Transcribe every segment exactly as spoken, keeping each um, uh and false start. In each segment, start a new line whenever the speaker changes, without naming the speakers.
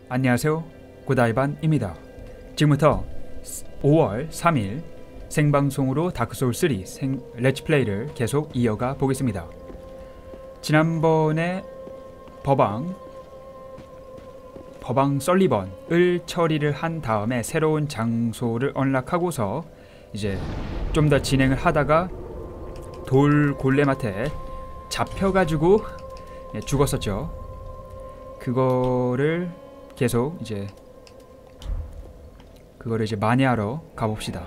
안녕하세요, 고다이반입니다. 지금부터 오월 삼일 생방송으로 다크소울3 생, 렛츠플레이를 계속 이어가 보겠습니다. 지난번에 법왕 법왕 설리번을 처리를 한 다음에 새로운 장소를 언락하고서 이제 좀 더 진행을 하다가 돌 골렘한테 잡혀가지고 죽었었죠. 그거를 계속 이제 그거를 이제 만회하러 가봅시다.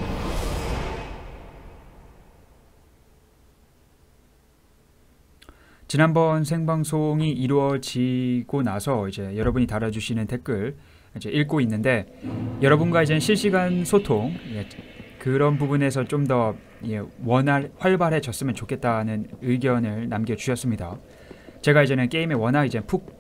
지난번 생방송이 이루어지고 나서 이제 여러분이 달아주시는 댓글 이제 읽고 있는데, 여러분과 이제 실시간 소통, 예, 그런 부분에서 좀 더 예, 원활 활발해졌으면 좋겠다는 의견을 남겨주셨습니다. 제가 이제는 게임에 워낙 이제 푹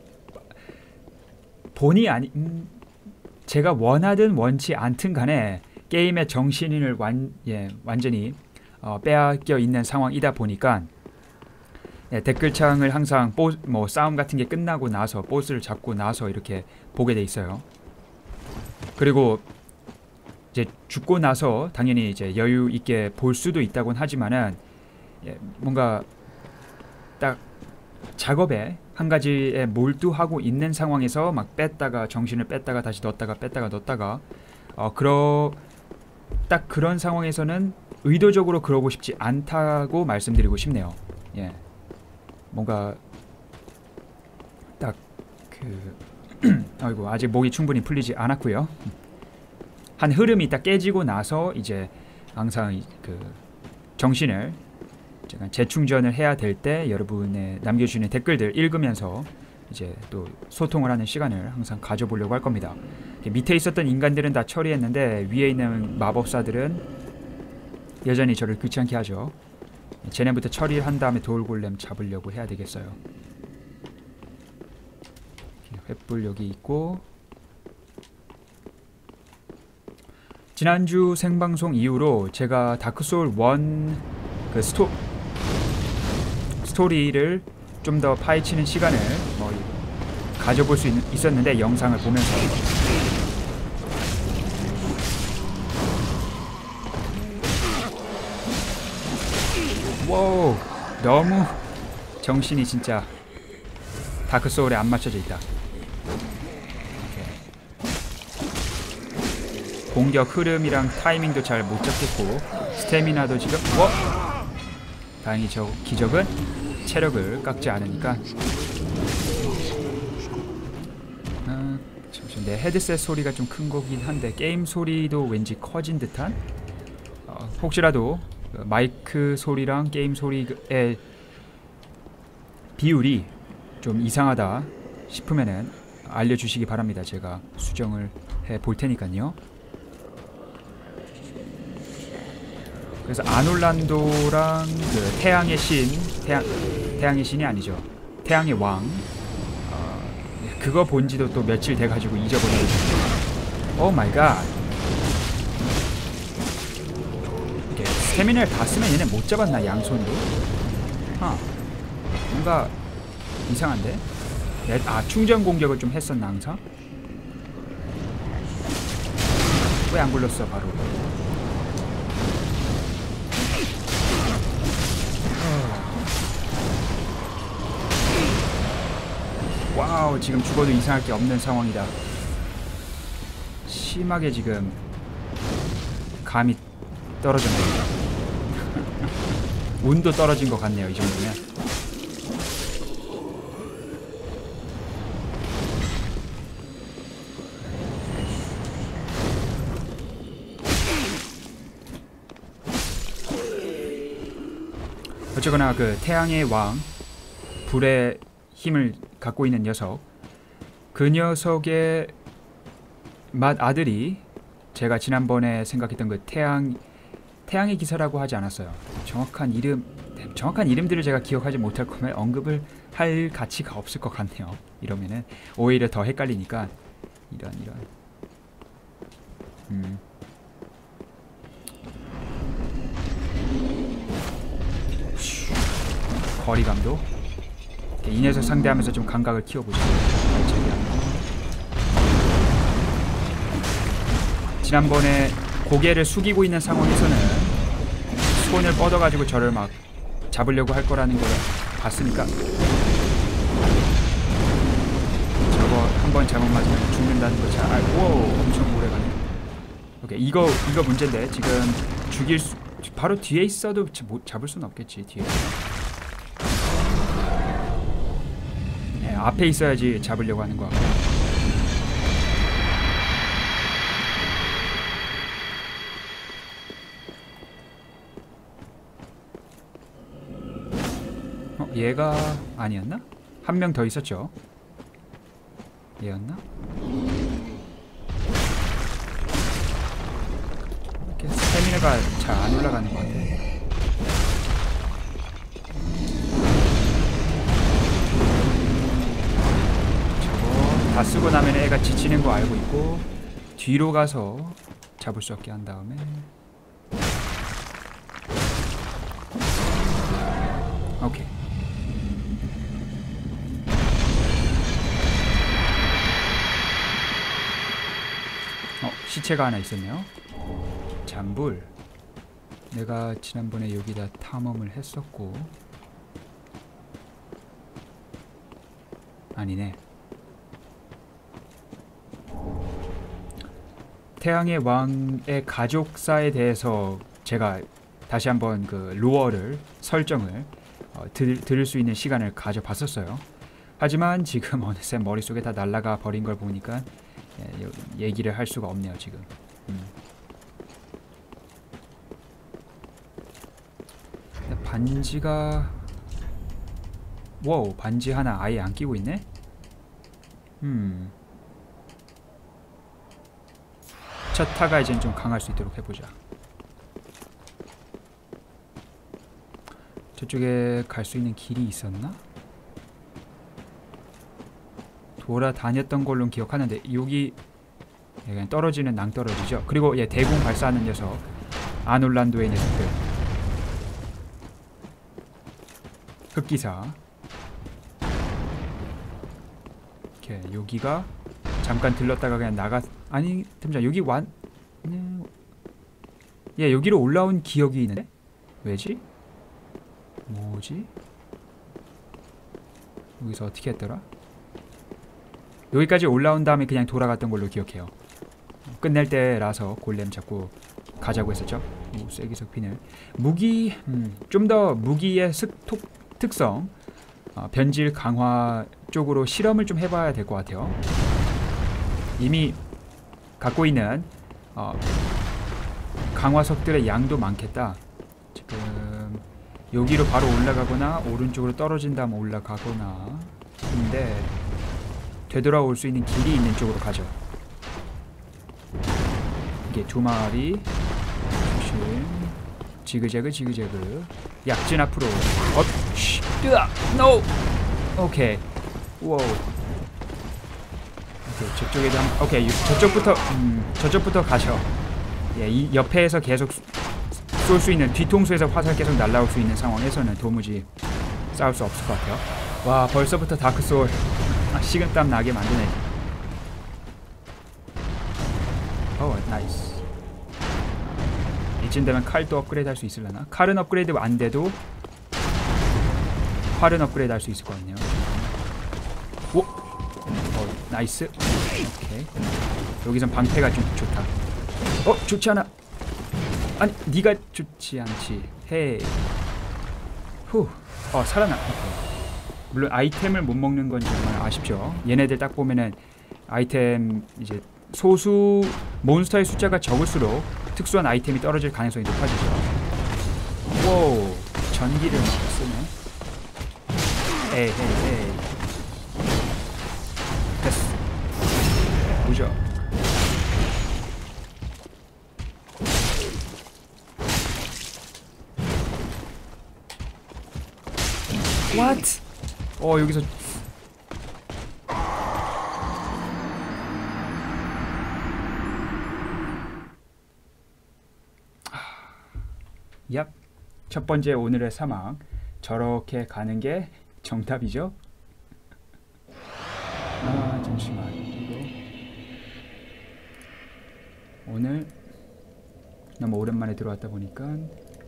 본의 아니 음, 제가 원하든 원치 않든 간에 게임의 정신을 완, 예, 완전히 어, 빼앗겨 있는 상황이다 보니까 예, 댓글창을 항상 보, 뭐 싸움 같은 게 끝나고 나서 보스를 잡고 나서 이렇게 보게 돼 있어요. 그리고 이제 죽고 나서 당연히 이제 여유 있게 볼 수도 있다곤 하지만은 예, 뭔가 딱 작업에 한 가지에 몰두하고 있는 상황에서 막 뺐다가 정신을 뺐다가 다시 넣었다가 뺐다가 넣었다가 어 그러 딱 그런 상황에서는 의도적으로 그러고 싶지 않다고 말씀드리고 싶네요. 예, 뭔가 딱 그 아이고 아직 목이 충분히 풀리지 않았고요. 한 흐름이 딱 깨지고 나서 이제 항상 그 정신을 제가 재충전을 해야 될 때 여러분의 남겨주시는 댓글들 읽으면서 이제 또 소통을 하는 시간을 항상 가져보려고 할 겁니다. 밑에 있었던 인간들은 다 처리했는데 위에 있는 마법사들은 여전히 저를 귀찮게 하죠. 쟤네부터 처리한 다음에 돌골렘 잡으려고 해야 되겠어요. 횃불 여기 있고, 지난주 생방송 이후로 제가 다크소울 일 그 스토 스토리를 좀 더 파헤치는 시간을 뭐 가져볼 수 있, 있었는데 영상을 보면서 와우, 너무 정신이 진짜 다크소울에 안 맞춰져 있다. 공격 흐름이랑 타이밍도 잘 못 잡겠고 스태미나도 지금 워! 다행히 저 기적은 체력을 깎지 않으니까. 아, 잠시만, 내 헤드셋 소리가 좀 큰 거긴 한데 게임 소리도 왠지 커진 듯한? 어, 혹시라도 마이크 소리랑 게임 소리의 비율이 좀 이상하다 싶으면은 알려주시기 바랍니다. 제가 수정을 해 볼 테니까요. 그래서 아놀란도랑 그 태양의 신, 태양, 태양의 신이 아니죠, 태양의 왕, 어, 그거 본지도 또 며칠 돼가지고 잊어버리고. 오 마이 갓. 이렇게 스태미나를 다 쓰면 얘네 못 잡았나, 양손으로? 하, 뭔가 이상한데? 아, 충전 공격을 좀 했었나 항상? 왜 안 굴렀어 바로? 와우, 지금 죽어도 이상할 게 없는 상황이다. 심하게 지금 감이 떨어졌네요. 운도 떨어진 것 같네요, 이 정도면. 어쨌거나 그 태양의 왕, 불의 힘을 갖고 있는 녀석, 그 녀석의 맏아들이 제가 지난번에 생각했던 그 태양 태양의 기사라고 하지 않았어요. 정확한 이름 정확한 이름들을 제가 기억하지 못할 거면 언급을 할 가치가 없을 것 같네요. 이러면은 오히려 더 헷갈리니까. 이런 이런 음. 거리감도 이 녀석 상대하면서 좀 감각을 키워보죠. 지난번에 고개를 숙이고 있는 상황에서는 손을 뻗어가지고 저를 막 잡으려고 할 거라는 걸 봤으니까 저거 한번 잘못 맞으면 죽는다는 거 잘 알고. 오, 엄청 오래 가네. 오케이, 이거 이거 문제인데 지금 죽일 수 바로 뒤에 있어도 못 잡을 수는 없겠지. 뒤에. 네, 앞에 있어야지 잡으려고 하는 거 같고. 어, 얘가 아니었나? 한 명 더 있었죠. 얘였나? 이렇게 스태미나가 잘 안 올라가는 것 같아. 저거 다 쓰고 나면 애가 지치는 거 알고 있고 뒤로 가서 잡을 수 없게 한 다음에 오케이. 어, 시체가 하나 있었네요. 잔불. 내가 지난번에 여기다 탐험을 했었고 아니네. 태양의 왕의 가족사에 대해서 제가 다시 한번 그 로어를 설정을 어, 들, 들을 수 있는 시간을 가져봤었어요. 하지만 지금 어느새 머릿속에 다 날아가 버린 걸 보니까 예, 얘기를 할 수가 없네요 지금. 음. 반지가 와우, 반지 하나 아예 안 끼고 있네. 음. 첫 타가 이젠 좀 강할 수 있도록 해보자. 저쪽에 갈 수 있는 길이 있었나? 돌아다녔던 걸로 기억하는데 여기 그냥 떨어지는 낭떠러지죠. 그리고 얘 대공 발사하는 녀석, 아놀란도의 녀석들. 흑기사. 이렇게 여기가 잠깐 들렀다가 그냥 나가. 아니 잠시만, 여기 완. 얘 여기로 올라온 기억이 있는데 왜지? 뭐지? 여기서 어떻게 했더라? 여기까지 올라온 다음에 그냥 돌아갔던 걸로 기억해요. 끝낼 때라서 골렘 잡고 가자고 했었죠. 오, 쐐기석 핀을. 무기, 음, 좀 더 무기의 습톡, 특성, 어, 변질 강화 쪽으로 실험을 좀 해봐야 될 것 같아요. 이미 갖고 있는 어, 강화석들의 양도 많겠다. 지금 여기로 바로 올라가거나 오른쪽으로 떨어진 다음 올라가거나. 근데 되돌아올 수 있는 길이 있는 쪽으로 가죠. 이게 두 마리. 조심. 지그재그 지그재그. 약진 앞으로. 업. 쉬. 으아. 노. 오케이. 우와. 오케이. 저쪽에도 한. 오케이. 저쪽부터. 음. 저쪽부터 가셔. 예. 이 옆에서 계속 쏠 수 있는, 뒤통수에서 화살 계속 날라올 수 있는 상황에서는 도무지 싸울 수 없을 것 같아요. 와, 벌써부터 다크소울. 아, 식은땀 나게 만드네. 오, 나이스. 이쯤 되면 칼도 업그레이드 할 수 있으려나? 칼은 업그레이드 안 돼도 활은 업그레이드 할 수 있을 것 같네요. 오! 어, 나이스. 오케이. 여기선 방패가 좀 좋다. 어? 좋지 않아. 아니, 네가 좋지 않지. 헤이. 후. 어, 살아나. 오케이. 물론 아이템을 못 먹는 건 정말 아쉽죠. 얘네들 딱 보면은 아이템 이제 소수 몬스터의 숫자가 적을수록 특수한 아이템이 떨어질 가능성이 높아지죠. 오, 전기를 쓰네. 에이, 에이, 에이. 됐어. 무적. What? 어, 여기서 얍. 첫 번째 오늘의 사막. 저렇게 가는 게 정답이죠? 아, 잠시만. 이거 오늘 너무 오랜만에 들어왔다 보니까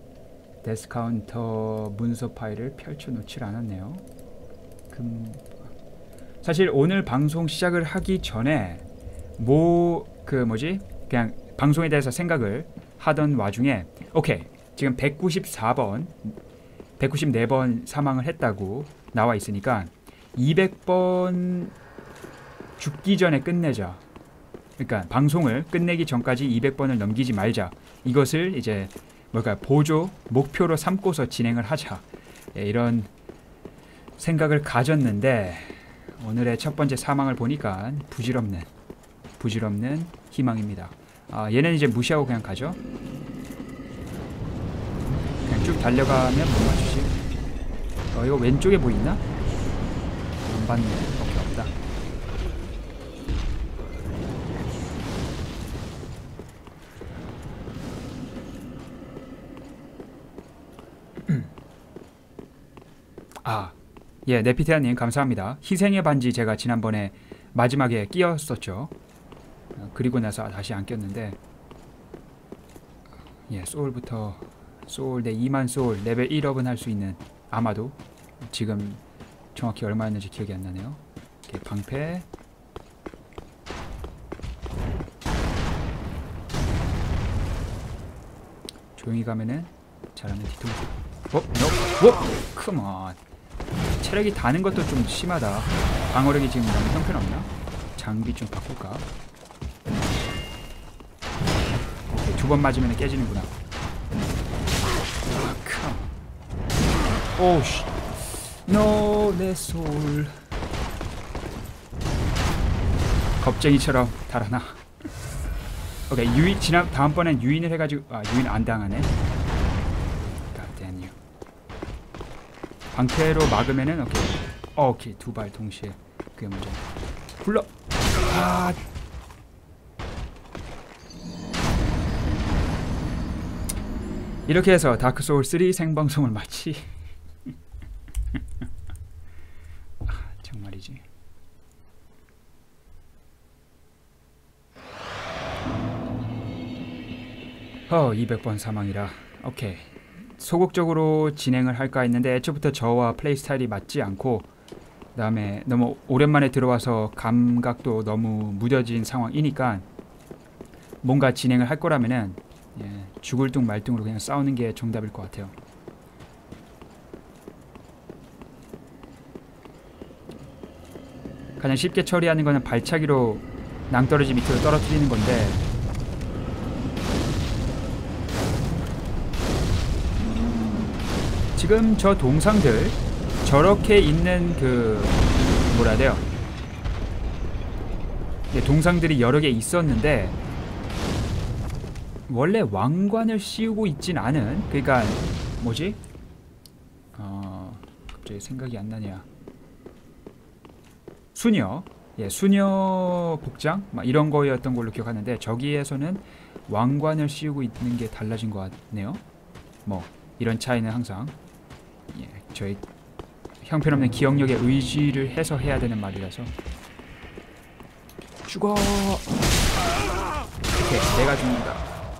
데스카운터 문서 파일을 펼쳐놓질 않았네요. 금... 사실 오늘 방송 시작을 하기 전에 뭐 그 뭐지 그냥 방송에 대해서 생각을 하던 와중에 오케이 지금 백구십사 번 백구십사 번 사망을 했다고 나와 있으니까 이백 번 죽기 전에 끝내자. 그러니까 방송을 끝내기 전까지 이백 번을 넘기지 말자. 이것을 이제 뭘까 보조 목표로 삼고서 진행을 하자. 예, 이런 생각을 가졌는데 오늘의 첫 번째 사망을 보니까 부질없는 부질없는 희망입니다. 아, 얘는 이제 무시하고 그냥 가죠. 그냥 쭉 달려가면 못 맞추지. 어, 이거 왼쪽에 뭐 있나? 안 봤네. 오케이, 없다. 아, 예, 네피테아님 감사합니다. 희생의 반지 제가 지난번에 마지막에 끼웠었죠. 그리고 나서 다시 안 꼈는데, 예, 소울부터 소울 내 이만 소울 레벨 일업은 할 수 있는, 아마도 지금 정확히 얼마였는지 기억이 안 나네요. 이렇게 방패, 조용히 가면은 잘하는 뒤통수. 어? 너? 어? 컴온. 체력이 다는 것도 좀 심하다. 방어력이 지금 너무 형편없나? 장비 좀 바꿀까? 오케이, 두 번 맞으면 깨지는구나. 아, 컴. 오우씨. 노, 내 소울. 겁쟁이처럼 달아나. 오케이, 유인, 지난, 다음번엔 유인을 해가지고, 아, 유인 안 당하네. God 방패로 막으면은, 오케이. 어, 오케이, 두 발 동시에. 그게 문제. 굴러! 아! 이렇게 해서 다크소울 쓰리 생방송을 마치. 아, 정말이지. 어, 이백 번 사망이라. 오케이. 소극적으로 진행을 할까 했는데 애초부터 저와 플레이 스타일이 맞지 않고, 그 다음에 너무 오랜만에 들어와서 감각도 너무 무뎌진 상황이니까 뭔가 진행을 할 거라면은 예, 죽을 둥 말 둥으로 그냥 싸우는 게 정답일 것 같아요. 가장 쉽게 처리하는 거는 발차기로 낭떠러지 밑으로 떨어뜨리는 건데, 지금 저 동상들 저렇게 있는 그 뭐라 해야 돼요? 네, 동상들이 여러 개 있었는데 원래 왕관을 씌우고 있진 않은, 그러니까 뭐지? 어, 갑자기 생각이 안 나냐. 수녀, 예, 수녀 복장 막 이런 거였던 걸로 기억하는데 저기에서는 왕관을 씌우고 있는 게 달라진 것 같네요. 뭐 이런 차이는 항상 예, 저희 형편없는 기억력에 의지를 해서 해야 되는 말이라서. 죽어. 오케이, 내가 죽는다.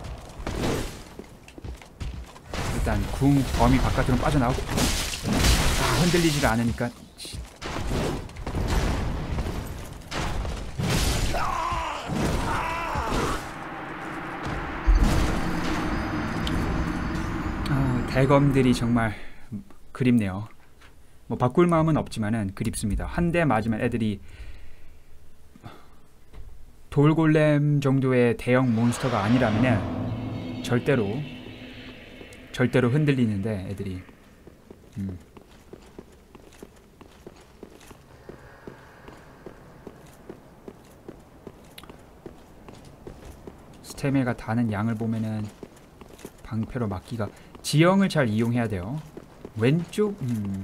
일단 궁 범위 바깥으로 빠져나오고. 아, 흔들리지가 않으니까. 아, 대검들이 정말 그립네요. 뭐 바꿀 마음은 없지만은 그립습니다. 한 대 맞으면 애들이 돌골렘 정도의 대형 몬스터가 아니라면은 절대로 절대로 흔들리는데 애들이. 음. 스테미가 다는 양을 보면은 방패로 막기가, 지형을 잘 이용해야 돼요. 왼쪽 음.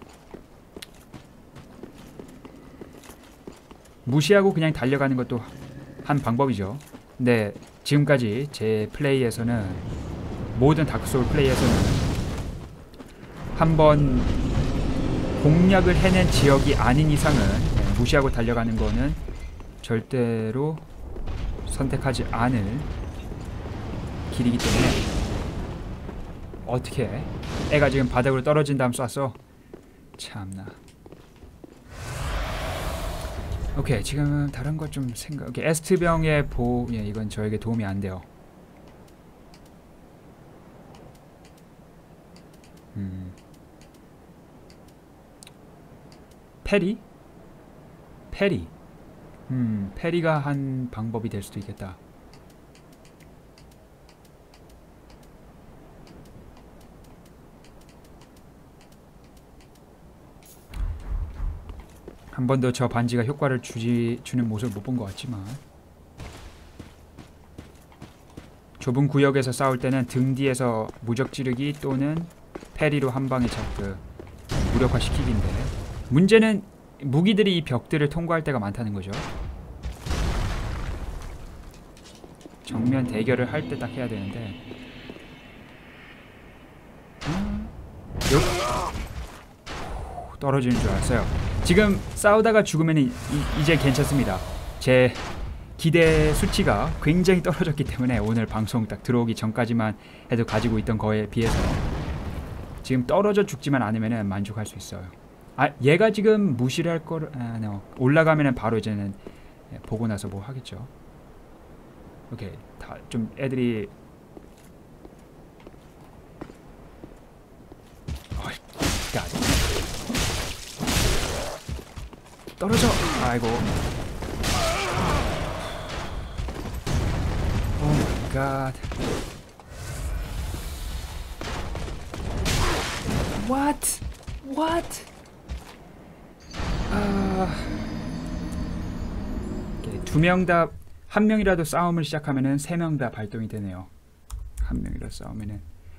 무시하고 그냥 달려가는 것도 한 방법이죠. 근데 지금까지 제 플레이에서는, 모든 다크소울 플레이에서는 한번 공략을 해낸 지역이 아닌 이상은 무시하고 달려가는 거는 절대로 선택하지 않을 길이기 때문에 어떻게 해? 애가 지금 바닥으로 떨어진 다음 쐈어. 참나. 오케이, 지금 다른 것 좀 생각. 오케이, 에스트병의 보. 예, 이건 저에게 도움이 안 돼요. 음. 페리? 페리. 음, 페리가 한 방법이 될 수도 있겠다. 한 번도 저 반지가 효과를 주지, 주는 모습을 못 본 것 같지만 좁은 구역에서 싸울 때는 등 뒤에서 무적 찌르기 또는 페리로 한 방에 잡그 무력화시키기인데, 문제는 무기들이 이 벽들을 통과할 때가 많다는 거죠. 정면 대결을 할 때 딱 해야 되는데 음, 떨어지는 줄 알았어요. 지금 싸우다가 죽으면 이, 이제 괜찮습니다. 제 기대 수치가 굉장히 떨어졌기 때문에 오늘 방송 딱 들어오기 전까지만 해도 가지고 있던 거에 비해서 지금 떨어져 죽지만 않으면 만족할 수 있어요. 아, 얘가 지금 무시를 할 거를, 아, no. 올라가면은 바로 이제는 보고 나서 뭐 하겠죠. 오케이, 다 좀 애들이 어이, 갓. 떨어져. 아이고. 오 마이 갓. What? What? 아. 두 명 다 한 명이라도 싸움을 시작하면은 세 명 다 발동이 되네요. 한 명이라도 싸우면은.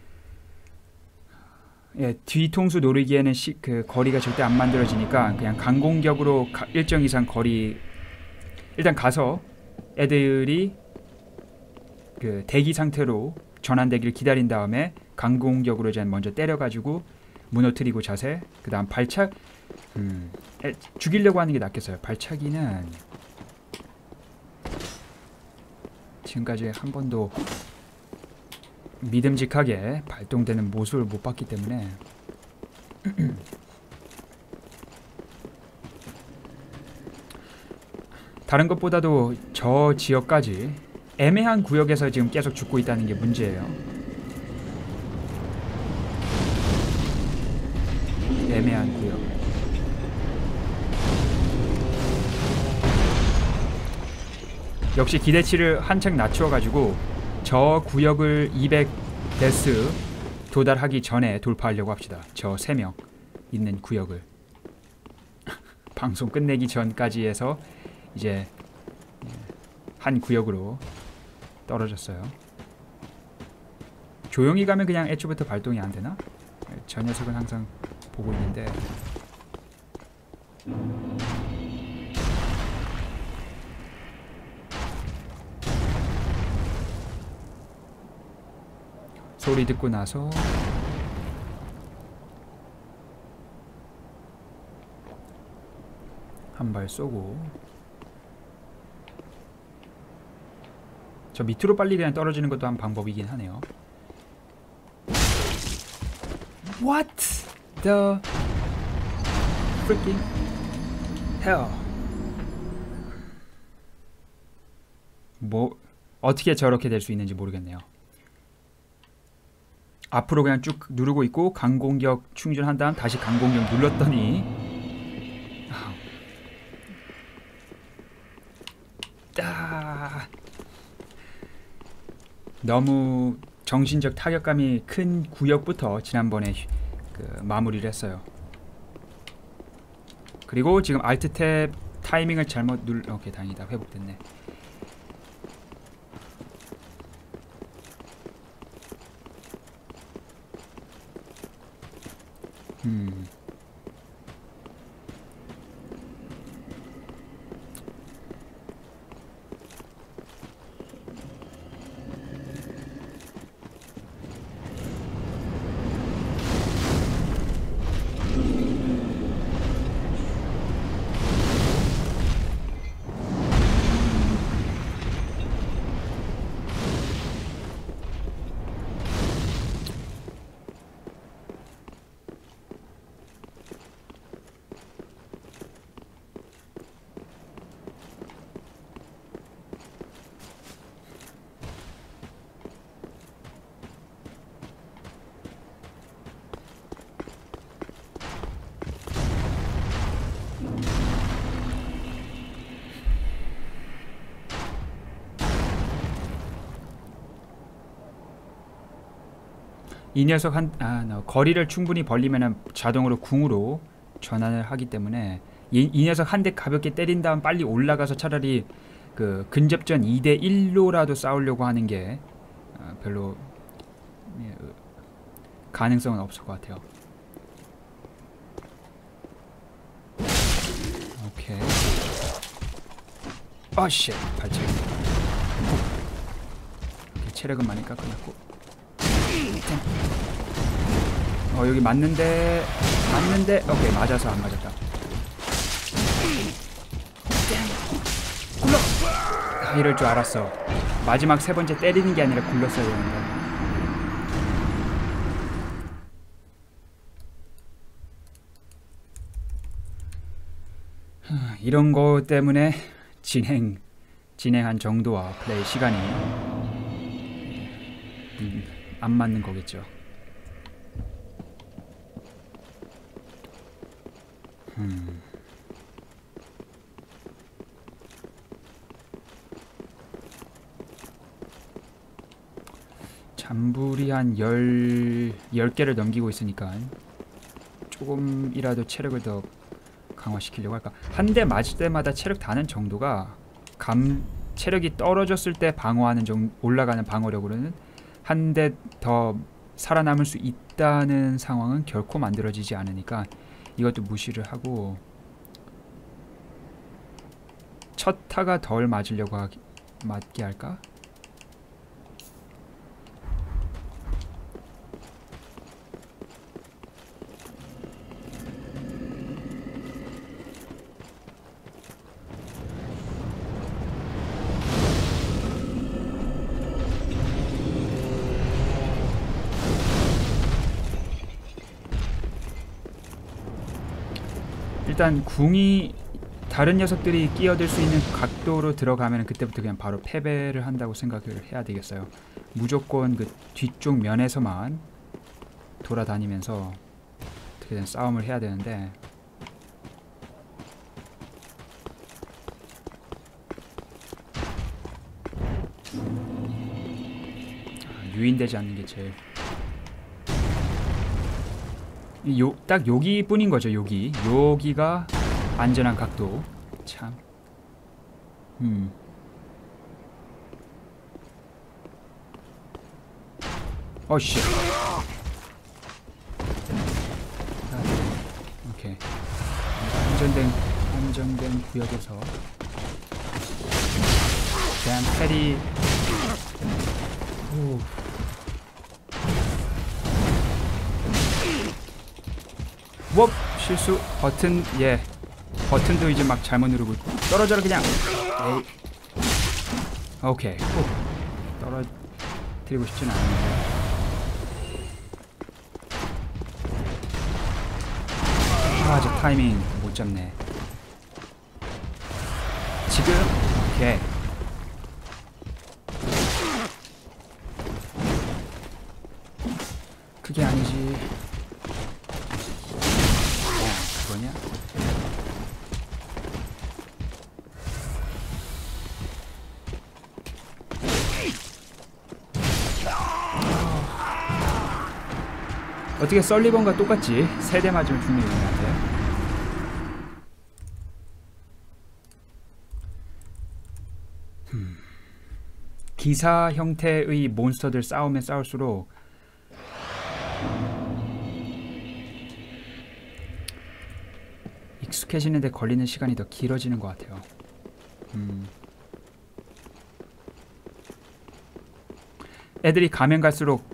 예, 뒤통수 노리기에는 시, 그 거리가 절대 안 만들어지니까 그냥 강공격으로 가, 일정 이상 거리 일단 가서 애들이 그 대기 상태로 전환되기를 기다린 다음에 강공격으로 이제 먼저 때려가지고 무너뜨리고 자세, 그 다음 발차기. 음, 애, 죽이려고 하는 게 낫겠어요. 발차기는 지금까지 한 번도 믿음직하게 발동되는 모습을 못 봤기 때문에 다른 것보다도 저 지역까지 애매한 구역에서 지금 계속 죽고 있다는 게 문제예요. 애매한 구역. 역시 기대치를 한층 낮춰가지고 저 구역을 이백 데스 도달하기 전에 돌파하려고 합시다. 저 세 명 있는 구역을 방송 끝내기 전까지 해서 이제 한 구역으로 떨어졌어요. 조용히 가면 그냥 애초부터 발동이 안 되나? 저 녀석은 항상 보고 있는데 소리 듣고 나서 한 발 쏘고 저 밑으로 빨리 그냥 떨어지는 것도 한 방법이긴 하네요. What the freaking hell? 뭐 어떻게 저렇게 될 수 있는지 모르겠네요. 앞으로 그냥 쭉 누르고 있고 강공격 충전한 다음 다시 강공격 눌렀더니 아, 너무 정신적 타격감이 큰 구역부터 지난번에 그 마무리를 했어요. 그리고 지금 Alt 탭 타이밍을 잘못 눌... 오케이, 다행이다. 회복됐네. 음. 이 녀석 한 아, no. 거리를 충분히 벌리면 자동으로 궁으로 전환을 하기 때문에 이, 이 녀석 한 대 가볍게 때린 다음 빨리 올라가서 차라리 그 근접전 이 대 일로라도 싸우려고 하는 게 어, 별로 예, 가능성은 없을 것 같아요. 오케이. 어씨 발차기. 체력은 많이 깎아놨고. 어 여기 맞는데 맞는데 오케이 맞아서 안 맞았다. 굴러. 아, 이럴 줄 알았어. 마지막 세 번째 때리는 게 아니라 굴렀어야 되는데. 이런 거 때문에 진행 진행한 정도와 플레이 시간이 음, 안 맞는 거겠죠. 음. 잠불이 한 열, 열 개를 넘기고 있으니까 조금이라도 체력을 더 강화시키려고 할까. 한 대 맞을 때마다 체력 다는 정도가 감 체력이 떨어졌을 때 방어하는 정, 올라가는 방어력으로는 한 대 더 살아남을 수 있다는 상황은 결코 만들어지지 않으니까 이것도 무시를 하고 첫 타가 덜 맞으려고 하기, 맞게 할까? 일단 궁이 다른 녀석들이 끼어들 수 있는 각도로 들어가면 그때부터 그냥 바로 패배를 한다고 생각을 해야 되겠어요. 무조건 그 뒤쪽 면에서만 돌아다니면서 어떻게든 싸움을 해야 되는데 유인되지 않는 게 제일 요, 딱 여기뿐인 거죠. 여기 여기가 안전한 각도. 참 음. 어씨 오케이. 안전된 안전된 구역에서 그냥 패리 오. 워 실수 버튼 예 버튼도 이제 막 잘못 누르고 떨어져라 그냥. 에이. 오케이. 오. 떨어뜨리고 싶진 않은데. 아, 저 타이밍 못 잡네. 지금 오케이. 그게 아니지. 그거냐? 어떻게 썰리번과 똑같지? 세 대 맞으면 죽는 것 같아. 음. 기사 형태의 몬스터들 싸우면 싸울수록 익숙해지는데 걸리는 시간이 더 길어지는 것 같아요. 음. 애들이 가면 갈수록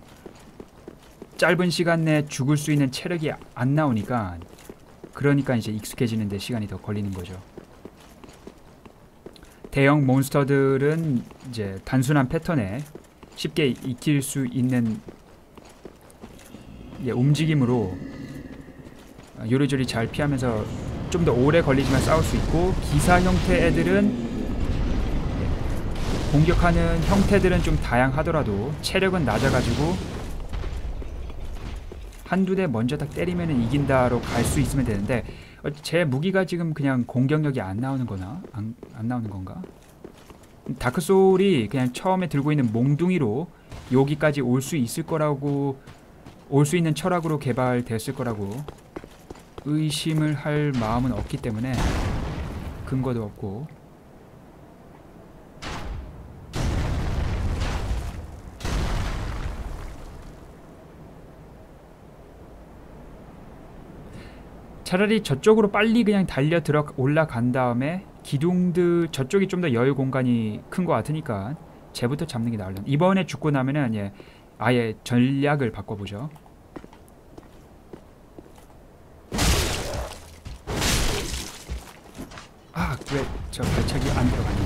짧은 시간 내에 죽을 수 있는 체력이 안 나오니까 그러니까 이제 익숙해지는데 시간이 더 걸리는 거죠. 대형 몬스터들은 이제 단순한 패턴에 쉽게 익힐 수 있는 예, 움직임으로 요리조리 잘 피하면서 좀 더 오래 걸리지만 싸울 수 있고, 기사 형태 애들은 공격하는 형태들은 좀 다양하더라도 체력은 낮아가지고 한두 대 먼저 딱 때리면 이긴다로 갈 수 있으면 되는데, 제 무기가 지금 그냥 공격력이 안 나오는 거나 안, 안 나오는 건가? 다크소울이 그냥 처음에 들고 있는 몽둥이로 여기까지 올 수 있을 거라고, 올 수 있는 철학으로 개발됐을 거라고 의심을 할 마음은 없기 때문에, 근거도 없고. 차라리 저쪽으로 빨리 그냥 달려 들어 올라간 다음에 기둥들 저쪽이 좀 더 여유 공간이 큰 것 같으니까 쟤부터 잡는 게 나을려나. 이번에 죽고 나면은 예, 아예 전략을 바꿔보죠. 아, 왜 저 발차기 안 들어가냐.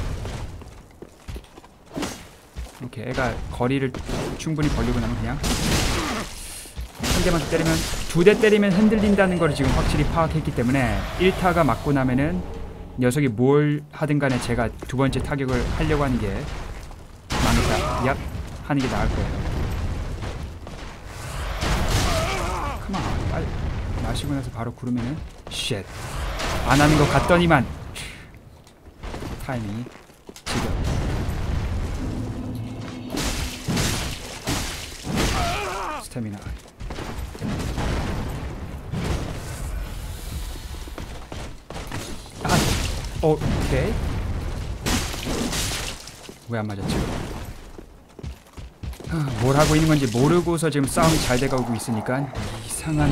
오케이, 애가 거리를 충분히 벌리고 나면 그냥 한 대만 때리면, 두 대 때리면 흔들린다는 걸 지금 확실히 파악했기 때문에 일 타가 맞고 나면은 녀석이 뭘 하든 간에 제가 두 번째 타격을 하려고 하는 게 망했다, 얍 하는 게 나을 거예요. 컴온, 빨리 마시고 나서 바로 구르면은 쉣 안 하는 것 같더니만 타이밍이 지금. 스태미나. 아, 오케이. 왜 안 맞았지? 아, 뭘 하고 있는 건지 모르고서 지금 싸움이 잘 돼가고 있으니까 이상한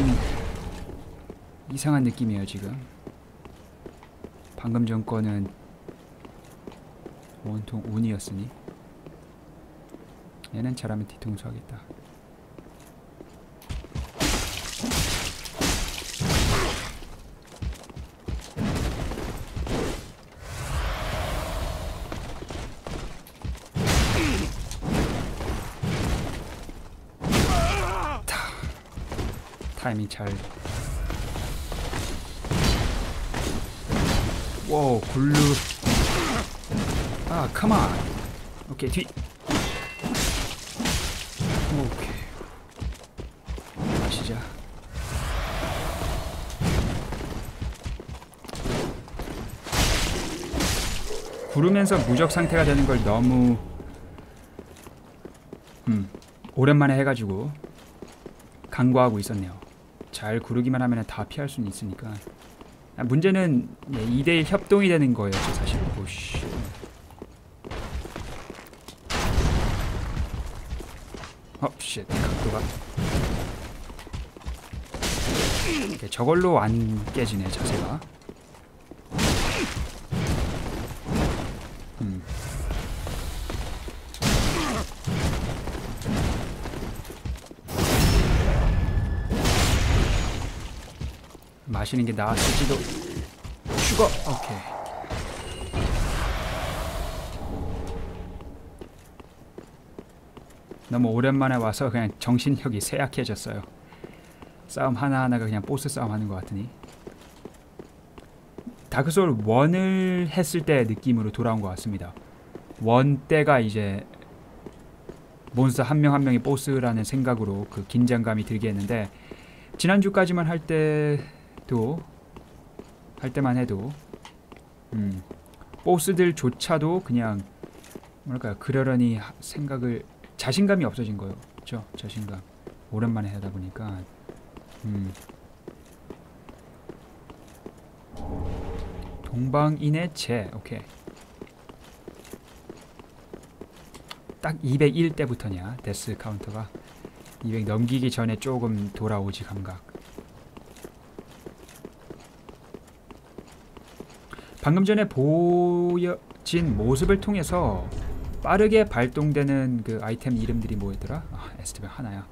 이상한 느낌이에요 지금. 방금 전 거는 온통 운이었으니 얘는 잘하면 뒤통수 하겠다. 타이밍 잘. 오, 굴루. 아, 컴온. 오케이, 뒤. 오케이. 마시자. 구르면서 무적 상태가 되는 걸 너무 음, 오랜만에 해가지고 간과하고 있었네요. 잘 구르기만 하면 다 피할 수는 있으니까. 아, 문제는 이 대 일 협동이 되는 거였죠 사실. 오씨. 어, 쉣. 각도가. 오케이, 저걸로 안 깨지네 자세가. 음. 마시는 게 나았을지도. 죽어. 오케이. 너무 오랜만에 와서 그냥 정신력이 쇠약해졌어요. 싸움 하나하나가 그냥 보스 싸움 하는 것 같으니. 다크소울 일을 했을 때 느낌으로 돌아온 것 같습니다. 일 때가 이제 몬스터 한 명 한 명이 보스라는 생각으로 그 긴장감이 들게 했는데, 지난주까지만 할 때도 할 때만 해도 음, 보스들조차도 그냥 뭐랄까요, 그러려니 생각을, 자신감이 없어진 거예요. 그렇죠? 자신감. 오랜만에 하다 보니까. 음. 동방인의 재. 오케이. 딱 이백일 때부터냐 데스 카운터가. 이백 넘기기 전에 조금 돌아오지 감각. 방금 전에 보여진 모습을 통해서 빠르게 발동되는 그 아이템 이름들이 뭐였더라? 아, 에스티브 하나야.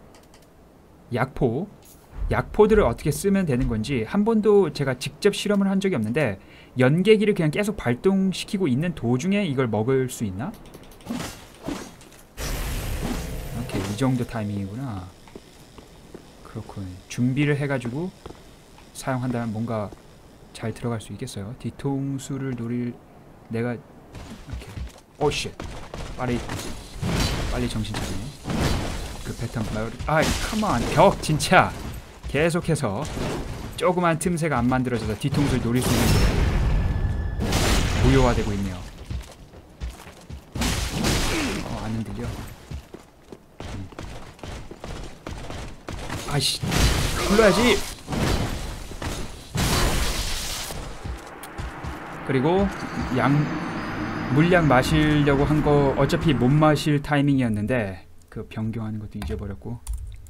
약포. 약포들을 어떻게 쓰면 되는 건지 한 번도 제가 직접 실험을 한 적이 없는데, 연계기를 그냥 계속 발동시키고 있는 도중에 이걸 먹을 수 있나? 오케이, 이 정도 타이밍이구나. 그렇군. 준비를 해가지고 사용한다면 뭔가 잘 들어갈 수 있겠어요. 뒤통수를 노릴 내가. 오케이. 오 쉣. 빨리 빨리 정신 차리네. 그 패턴 마을. 아이 컴온. 벽 진짜 계속해서 조그만 틈새가 안 만들어져서 뒤통수를 노릴 수 있는 게 무효화되고 있네요. 안 흔들려. 음. 아이씨, 불러야지. 그리고 양 물량 마시려고 한 거 어차피 못 마실 타이밍이었는데 그 변경하는 것도 잊어버렸고.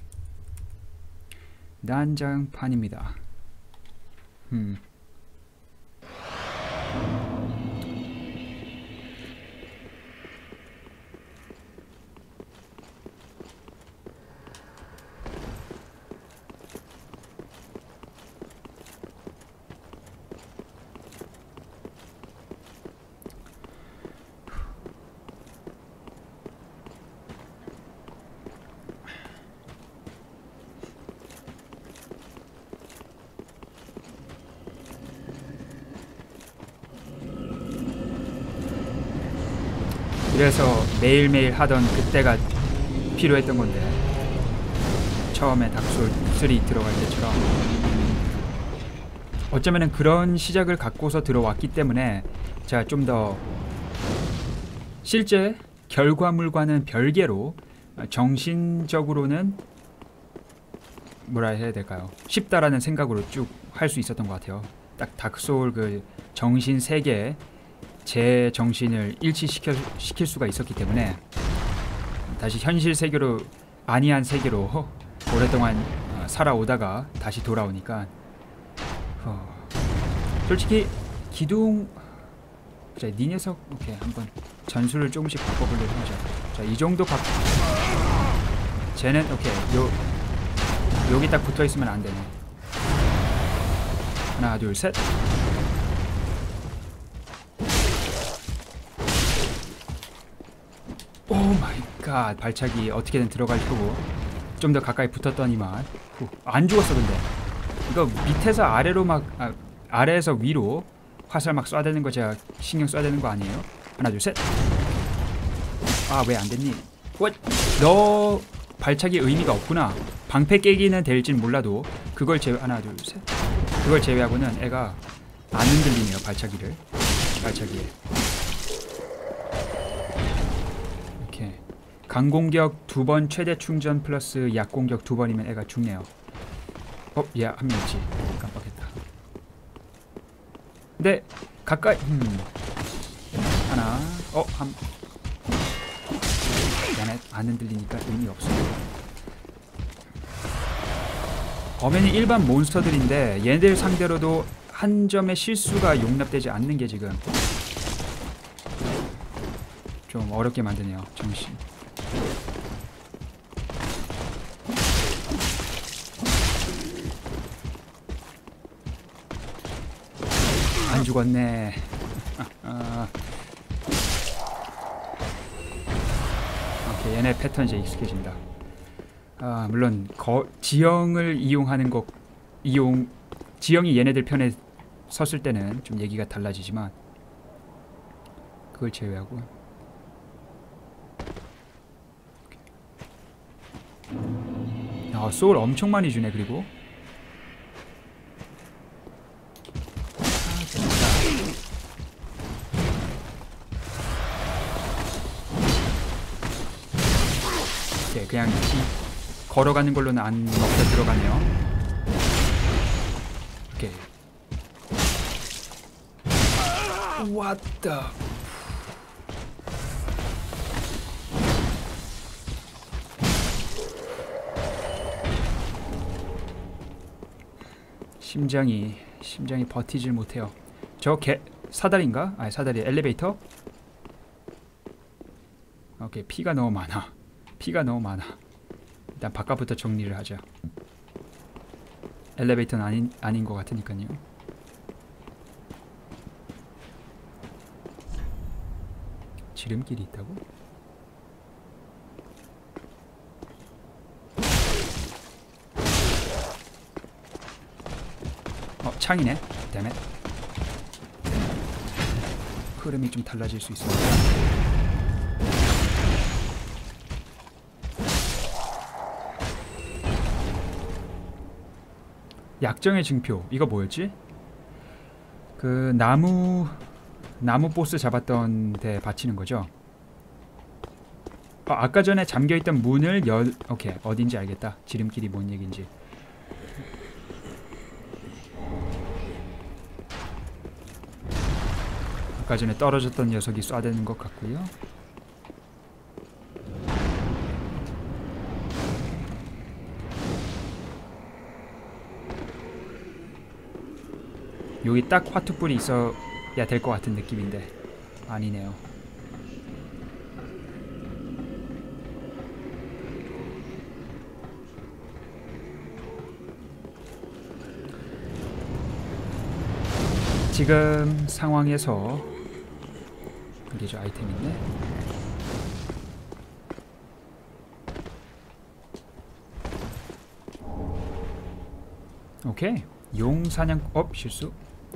난장판입니다. 음. 그래서 매일매일 하던 그때가 필요했던 건데, 처음에 닥솔 삼 들어갈 때처럼 어쩌면은 그런 시작을 갖고서 들어왔기 때문에 제가 좀 더 실제 결과물과는 별개로 정신적으로는 뭐라 해야 될까요? 쉽다라는 생각으로 쭉 할 수 있었던 것 같아요. 딱 닥소울 그 정신 세계에 제 정신을 일치시켜 시킬 수가 있었기 때문에 다시 현실 세계로 아니한 세계로 오랫동안 살아오다가 다시 돌아오니까 어, 솔직히 기둥 자, 니 녀석 오케이 한번 전술을 조금씩 바꿔보려고 하자. 자, 이 정도 바 쟤는 오케이 요 여기 딱 붙어 있으면 안 되네. 하나 둘 셋. 오 마이 갓, 발차기 어떻게든 들어갈 거고 좀 더 가까이 붙었더니만 후, 안 죽었어. 근데 이거 밑에서 아래로 막 아, 아래에서 위로 화살 막 쏴대는 거 제가 신경 써야 되는 거 아니에요? 하나 둘 셋. 아 왜 안 됐니? 왜? 너 발차기 의미가 없구나. 방패 깨기는 될진 몰라도 그걸 제외 하나 둘 셋. 그걸 제외하고는 애가 안 흔들리네요. 발차기를 발차기에. 이렇게 강공격 두 번 최대 충전 플러스 약공격 두 번이면 애가 죽네요. 어? 얘 한 명 있지. 깜빡했다. 근데 가까이 음. 하나 어? 한 얘네 안 흔들리니까 의미 없어. 범인이 일반 몬스터들인데 얘네들 상대로도 한 점의 실수가 용납되지 않는 게 지금 좀 어렵게 만드네요. 정신. 안 죽었네. 아. 오케이, 얘네 패턴 이제 익숙해진다. 아, 물론 거, 지형을 이용하는 것 이용 지형이 얘네들 편에 섰을 때는 좀 얘기가 달라지지만 그걸 제외하고 아, 소울 엄청 많이 주네. 그리고 네, 그냥 이, 걸어가는 걸로는 안 먹혀 들어가네요. 오케이. What the? 심장이 심장이 버티질 못해요. 저 개 사다리인가? 아니 사다리 엘리베이터? 오케이, 피가 너무 많아. 피가 너무 많아. 일단 바깥부터 정리를 하자. 엘리베이터는 아닌 아닌 것 같으니까요. 지름길이 있다고? 어, 창이네. 때문에 흐름이 좀 달라질 수 있습니다. 약정의 증표. 이거 뭐였지? 그 나무 나무 보스 잡았던 데 바치는 거죠. 어, 아까 전에 잠겨있던 문을 열... 오케이, 어딘지 알겠다. 지름길이 뭔 얘긴지. 아까 전에 떨어졌던 녀석이 쏴대는 것 같고요. 여기 딱 화투불이 있어야 될 것 같은 느낌인데 아니네요. 지금 상황에서 여기 저 아이템 있네. 오케이. 용사냥... 어? 실수.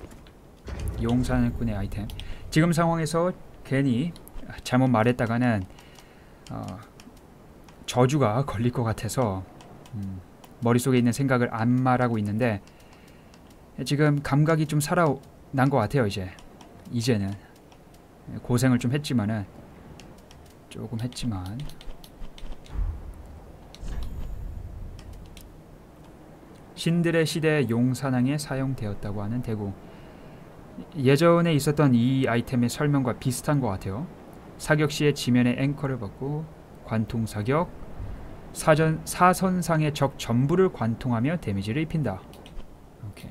용사냥꾼의 아이템. 지금 상황에서 괜히 잘못 말했다가는 어, 저주가 걸릴 것 같아서 음, 머릿속에 있는 생각을 안 말하고 있는데 지금 감각이 좀 살아난 것 같아요. 이제 이제는 고생을 좀 했지만은 조금 했지만 신들의 시대 용사냥에 사용되었다고 하는 대구. 예전에 있었던 이 아이템의 설명과 비슷한 것 같아요. 사격 시에 지면에 앵커를 받고 관통 사격. 사전, 사선상의 적 전부를 관통하며 데미지를 입힌다. 오케이.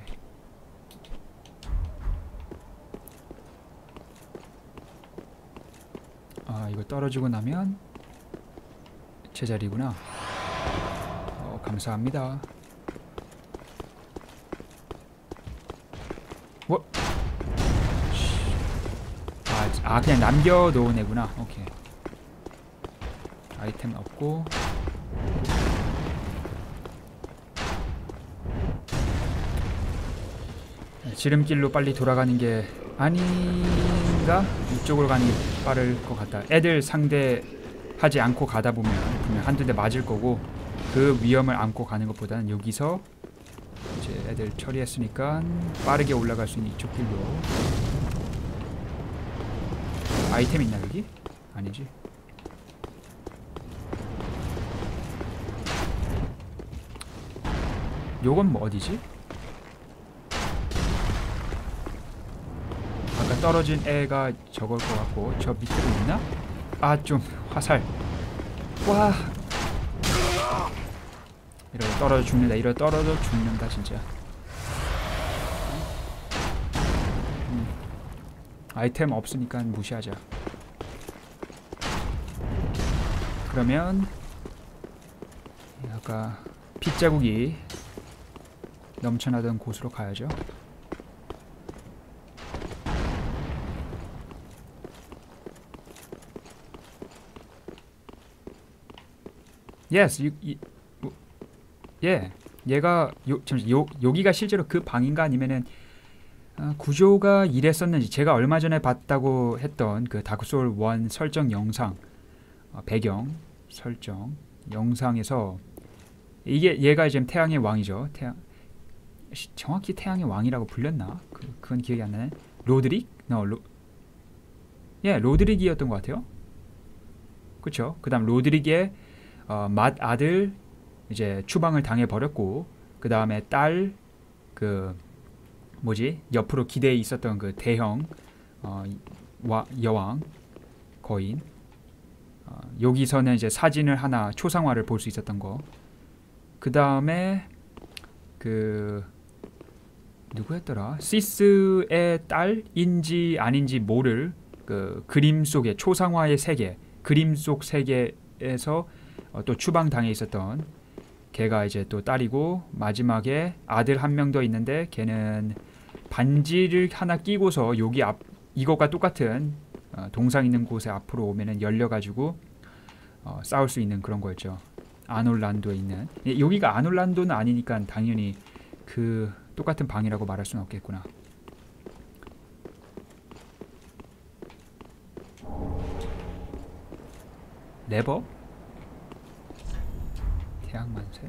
아, 이거 떨어지고 나면 제자리구나. 어, 감사합니다. 뭐? 아, 그냥 남겨놓은 애구나. 오케이. 아이템 없고. 지름길로 빨리 돌아가는 게 아닌가? 이쪽으로 가는 게 빠를 것 같다. 애들 상대하지 않고 가다 보면 분명 한두 대 맞을 거고 그 위험을 안고 가는 것보다는 여기서 이제 애들 처리했으니까 빠르게 올라갈 수 있는 이쪽 길로. 아이템 있나 여기? 아니지. 요건 뭐 어디지? 아까 떨어진 애가 저걸 것 같고 저 밑으로 있나? 아, 좀 화살. 와. 이러다 떨어져 죽는다. 이러다 떨어져 죽는다 진짜. 음. 아이템 없으니까 무시하자. 그러면 아까 핏자국이 넘쳐나던 곳으로 가야죠. Yes, you, you, 예, 얘가 요, 잠시 요 여기가 실제로 그 방인가 아니면은 아, 구조가 이랬었는지. 제가 얼마 전에 봤다고 했던 그 다크 소울 일 설정 영상, 어, 배경 설정 영상에서 이게 얘가 지금 태양의 왕이죠. 태양 정확히 태양의 왕이라고 불렸나? 그, 그건 기억이 안 나네. 로드릭? No, 로, 예, 로드릭이었던 것 같아요. 그렇죠. 그다음 로드릭의 어, 맏 아들 이제 추방을 당해 버렸고 그 다음에 딸 그 뭐지 옆으로 기대에 있었던 그 대형 어, 와, 여왕 거인. 어, 여기서는 이제 사진을 하나 초상화를 볼 수 있었던 거. 그 다음에 그 누구였더라? 시스의 딸인지 아닌지 모를 그 그림 속의 초상화의 세계, 그림 속 세계에서 어, 또 추방 당해 있었던 걔가 이제 또 딸이고 마지막에 아들 한 명 더 있는데 걔는 반지를 하나 끼고서 여기 앞 이것과 똑같은 어, 동상 있는 곳에 앞으로 오면은 열려가지고 어, 싸울 수 있는 그런 거였죠. 아놀란도에 있는. 예, 여기가 아놀란도는 아니니까 당연히 그 똑같은 방이라고 말할 수는 없겠구나. 네버? 태양만세?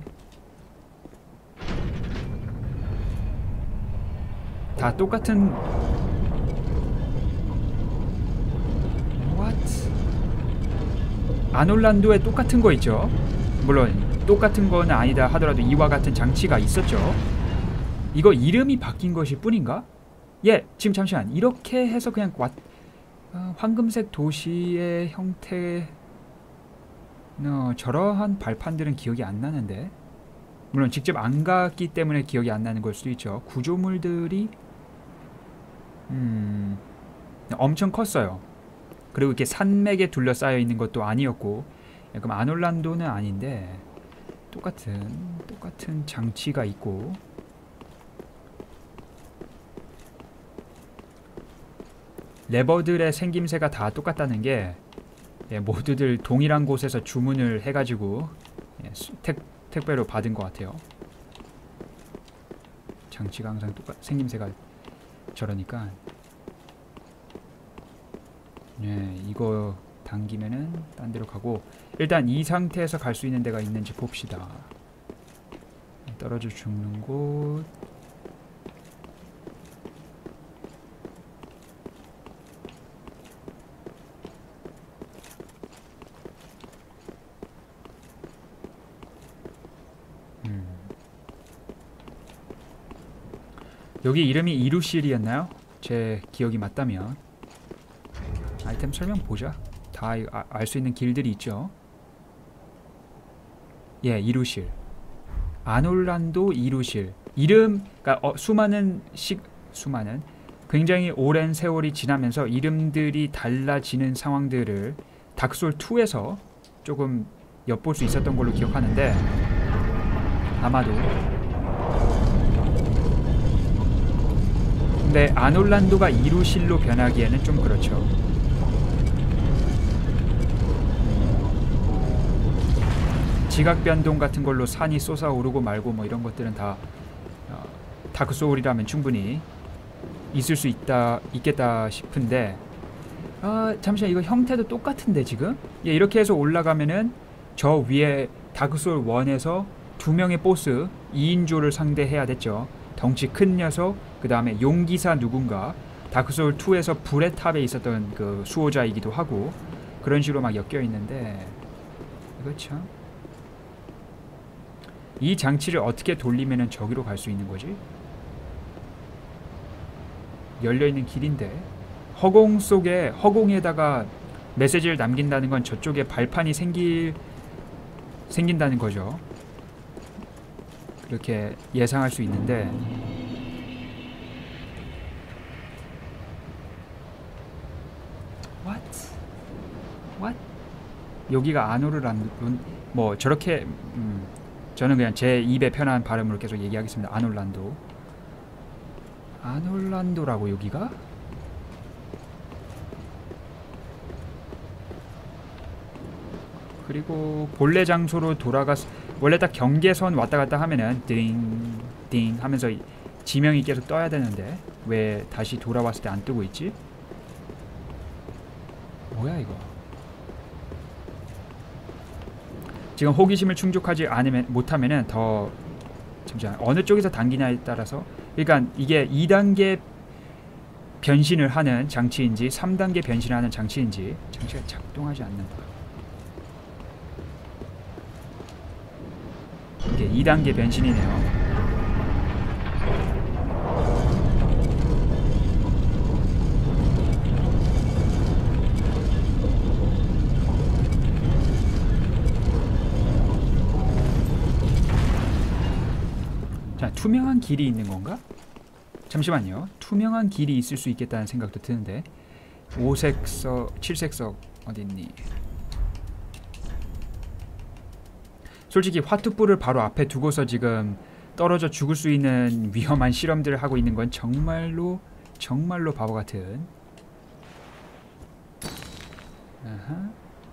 다 똑같은. What? 아놀란도에 똑같은 거 있죠. 물론 똑같은 건 아니다 하더라도 이와 같은 장치가 있었죠. 이거 이름이 바뀐 것일 뿐인가? 예, 지금 잠시만. 이렇게 해서 그냥 와, 어, 황금색 도시의 형태. 어, 저러한 발판들은 기억이 안 나는데. 물론 직접 안 갔기 때문에 기억이 안 나는 걸 수도 있죠. 구조물들이 음, 엄청 컸어요. 그리고 이렇게 산맥에 둘러싸여 있는 것도 아니었고. 그럼 아놀란도는 아닌데 똑같은 똑같은 장치가 있고, 레버들의 생김새가 다 똑같다는 게, 예, 모두들 동일한 곳에서 주문을 해가지고 예, 택, 택배로 받은 것 같아요. 장치가 항상 똑같, 생김새가 저러니까. 예, 이거 당기면은 딴 데로 가고, 일단 이 상태에서 갈 수 있는 데가 있는지 봅시다. 떨어져 죽는 곳. 음. 여기 이름이 이루실이었나요? 제 기억이 맞다면. 아이템 설명 보자. 다 알 수 있는 길들이 있죠. 예, 이루실. 아놀란도 이루실. 이름, 그러니까 어, 수많은 시, 수많은 굉장히 오랜 세월이 지나면서 이름들이 달라지는 상황들을 닥솔이에서 조금 엿볼 수 있었던 걸로 기억하는데, 아마도. 근데 아놀란도가 이루실로 변하기에는 좀 그렇죠. 지각 변동 같은 걸로 산이 솟아오르고 말고 뭐 이런 것들은 다 어, 다크 소울이라면 충분히 있을 수 있다 있겠다 싶은데, 아 잠시만, 이거 형태도 똑같은데 지금? 예, 이렇게 해서 올라가면은 저 위에 다크 소울 일에서 두 명의 보스 이 인조를 상대해야 됐죠. 덩치 큰 녀석, 그 다음에 용기사 누군가, 다크 소울 이에서 불의 탑에 있었던 그 수호자이기도 하고, 그런 식으로 막 엮여 있는데, 이거 참. 이 장치를 어떻게 돌리면은 저기로 갈 수 있는 거지? 열려있는 길인데, 허공 속에, 허공에다가 메시지를 남긴다는 건 저쪽에 발판이 생길 생긴다는 거죠. 그렇게 예상할 수 있는데, What? What? 여기가 아노르란, 뭐 저렇게 음, 저는 그냥 제 입에 편한 발음으로 계속 얘기하겠습니다. 아놀란도. 아놀란도라고 여기가? 그리고 본래 장소로 돌아가서, 원래 딱 경계선 왔다 갔다 하면은 띵, 띵 하면서 지명이 계속 떠야 되는데 왜 다시 돌아왔을 때 안 뜨고 있지? 뭐야 이거? 지금 호기심을 충족하지 않으면, 못하면은 더, 잠시만, 어느 쪽에서 당기냐에 따라서, 그러니까 이게 이 단계 변신을 하는 장치인지 삼 단계 변신을 하는 장치인지, 장치가 작동하지 않는다. 이게 이 단계 변신이네요. 자, 투명한 길이 있는 건가? 잠시만요. 투명한 길이 있을 수 있겠다는 생각도 드는데, 오색석, 칠색석 어딨니? 솔직히 화투불을 바로 앞에 두고서 지금 떨어져 죽을 수 있는 위험한 실험들을 하고 있는 건 정말로 정말로 바보 같은. 아하.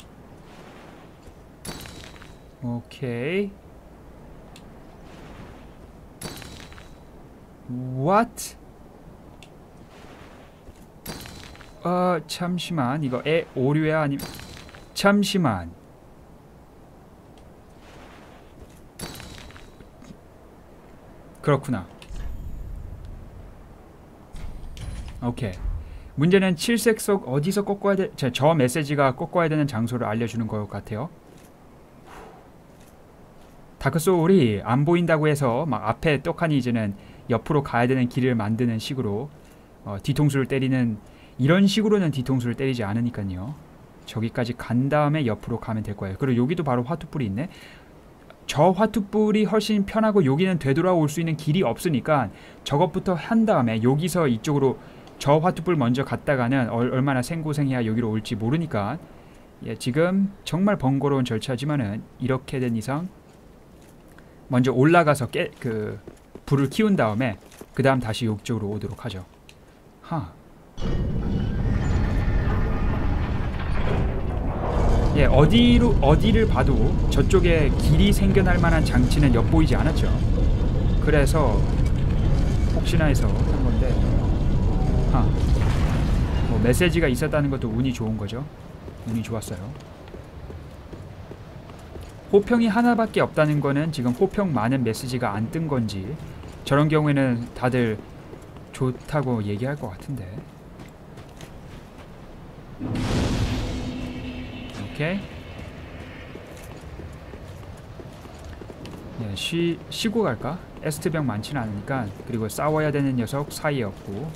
오케이. What? 어 잠시만, 이거 애 오류야 아니면, 잠시만. 그렇구나. 오케이. 문제는 칠색 속 어디서 꺾어야 돼? 저, 저 메시지가 꺾어야 되는 장소를 알려주는 것 같아요. 다크소울이 안 보인다고 해서 막 앞에 떡하니 이제는 옆으로 가야 되는 길을 만드는 식으로 어, 뒤통수를 때리는 이런 식으로는 뒤통수를 때리지 않으니까요. 저기까지 간 다음에 옆으로 가면 될 거예요. 그리고 여기도 바로 화투불이 있네. 저 화투불이 훨씬 편하고 여기는 되돌아올 수 있는 길이 없으니까 저것부터 한 다음에 여기서 이쪽으로 저 화투불 먼저 갔다가는 얼, 얼마나 생고생해야 여기로 올지 모르니까 예, 지금 정말 번거로운 절차지만은 이렇게 된 이상 먼저 올라가서 깨, 그 불을 키운 다음에 그 다음 다시 이쪽으로 오도록 하죠. 하. 예, 어디로 어디를 봐도 저쪽에 길이 생겨날 만한 장치는 엿보이지 않았죠. 그래서 혹시나 해서 한 건데, 하. 뭐 메시지가 있었다는 것도 운이 좋은 거죠. 운이 좋았어요. 호평이 하나밖에 없다는 거는 지금 호평 많은 메시지가 안 뜬 건지 저런 경우에는 다들 좋다고 얘기할 것 같은데. 오케이. 예, 쉬, 쉬고 갈까? 에스트병 많지는 않으니까. 그리고 싸워야 되는 녀석 사이에 없고.